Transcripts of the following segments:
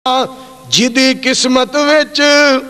جدی قسمت وچ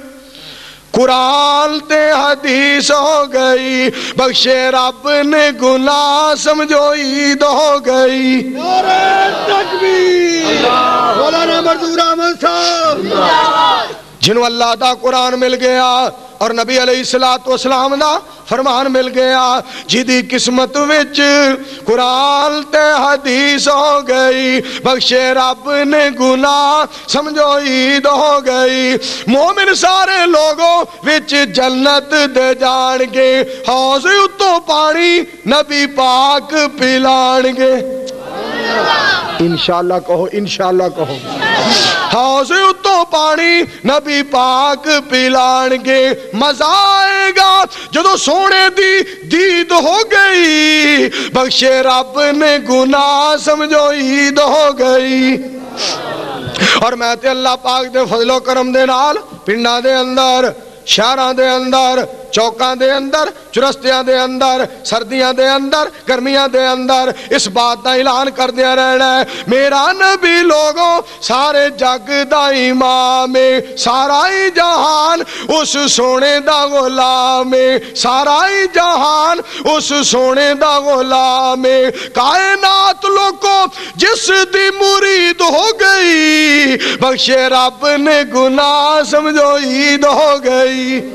قرآن تے حدیث ہو گئی، بخشے رب نے گناہ سمجھو عید ہو گئی۔ نعرہ تکبیر، مولانا منظور احمد صاحب جنہوں اللہ دا قرآن مل گیا اور نبی علیہ السلام دا فرمان مل گیا، جدی قسمت وچ قرآن تے حدیث ہو گئی، بخشے رب نے گناہ سمجھو عید ہو گئی۔ مومن سارے لوگوں وچ جنت دے جان گے، حوض اتوں پانی نبی پاک پلان گے۔ انشاءاللہ کہو، انشاءاللہ کہو۔ حوض اتوں پانی نبی پاک پلان گے، مزہ آئے گا جدو سونے دی دید ہو گئی، بخشے رب نے گناہ سمجھو عید ہو گئی۔ اور میں تے اللہ پاک دے فضل و کرم دے نال پنڈاں دے اندر، شہراں دے اندر، چوکاں دے اندر، چرستیاں دے اندر، سردیاں دے اندر، گرمیاں دے اندر اس بات دا اعلان کر دیا رہنا ہے، میرا نبی لوگوں سارے جگ دا امام ہے، سارا ہی جہان اس سونے دا غلام ہے، سارا ہی جہان اس سونے دا غلام ہے۔ کائنات لوگوں جس دی مرید ہو گئی، بخشے رب نے گناہ سمجھو عید ہو گئی۔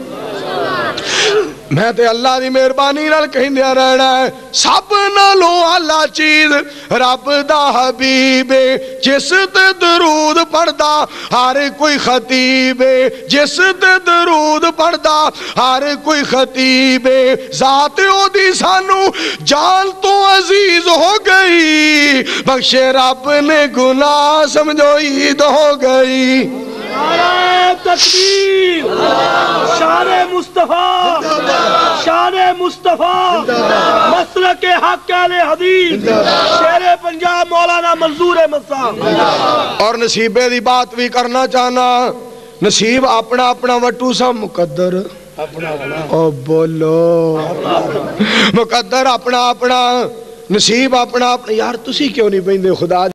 میں تے اللہ دی مہربانی نال کہندیا رہنا ہے، سب نالوں اعلیٰ چیز رب دا حبیب ہے، جس تے درود پڑھدا ہر کوئی خطیب ہے، جس تے درود پڑھدا ہر کوئی خطیب ہے، ذات او دی سانو جان تو عزیز ہو گئی، بخشے رب نے گناہ سمجھو عید ہو گئی۔ نعرہ تکبیر، شان مصطفیٰ، شان مصطفیٰ، مسلک حق اہل حدیث، شیر پنجاب مولانا منظور احمد صاحب۔ اور نصیبے دی بات بھی کرنا چاہنا، نصیب اپنا اپنا وٹو سا مقدر، او بولو مقدر اپنا اپنا، نصیب اپنا اپنا۔ یار تسی کیوں نہیں پہندے خدا